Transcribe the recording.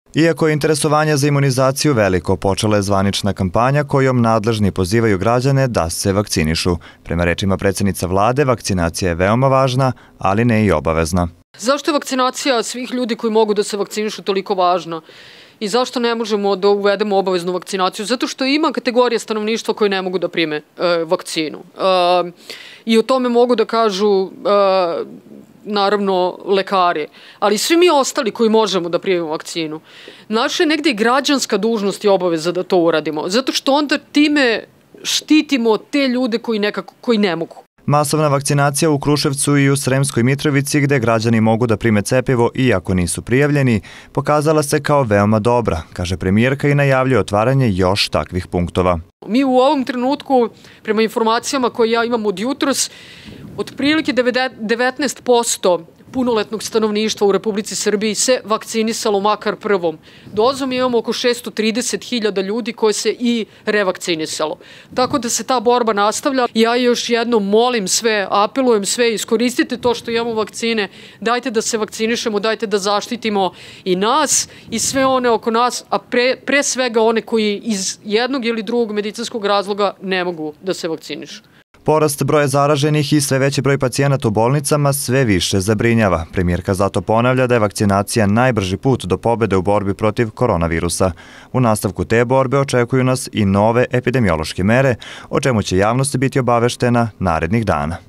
Iako je interesovanje za imunizaciju veliko, počela je zvanična kampanja kojom nadležni pozivaju građane da se vakcinišu. Prema rečima predsjednice vlade, vakcinacija je veoma važna, ali ne i obavezna. Zašto je vakcinacija svih ljudi koji mogu da se vakcinišu toliko važna? I zašto ne možemo da uvedemo obaveznu vakcinaciju? Zato što ima kategorija stanovništva koje ne mogu da prime vakcinu. I o tome mogu da kažu naravno lekari, ali svi mi ostali koji možemo da primimo vakcinu. Naša je negdje građanska dužnost i obaveza da to uradimo, zato što onda time štitimo te ljude koji ne mogu. Masovna vakcinacija u Kruševcu i u Sremskoj Mitrovici, gde građani mogu da prime cepivo iako nisu prijavljeni, pokazala se kao veoma dobra, kaže premijerka i najavljuje otvaranje još takvih punktova. Mi u ovom trenutku, prema informacijama koje ja imam od jutros, otprilike 19% punoletnog stanovništva u Republici Srbiji se vakcinisalo makar prvom dozom. Imamo oko 630.000 ljudi koje se i revakcinisalo. Tako da se ta borba nastavlja. Ja još jednom molim sve, apelujem sve, iskoristite to što imamo vakcine, dajte da se vakcinišemo, dajte da zaštitimo i nas i sve one oko nas, a pre svega one koji iz jednog ili drugog medicinskog razloga ne mogu da se vakcinišu. Porast broja zaraženih i sve veći broj pacijenata u bolnicama sve više zabrinjava. Premijerka zato ponavlja da je vakcinacija najbrži put do pobede u borbi protiv koronavirusa. U nastavku te borbe očekuju nas i nove epidemiološke mere, o čemu će javnost biti obaveštena narednih dana.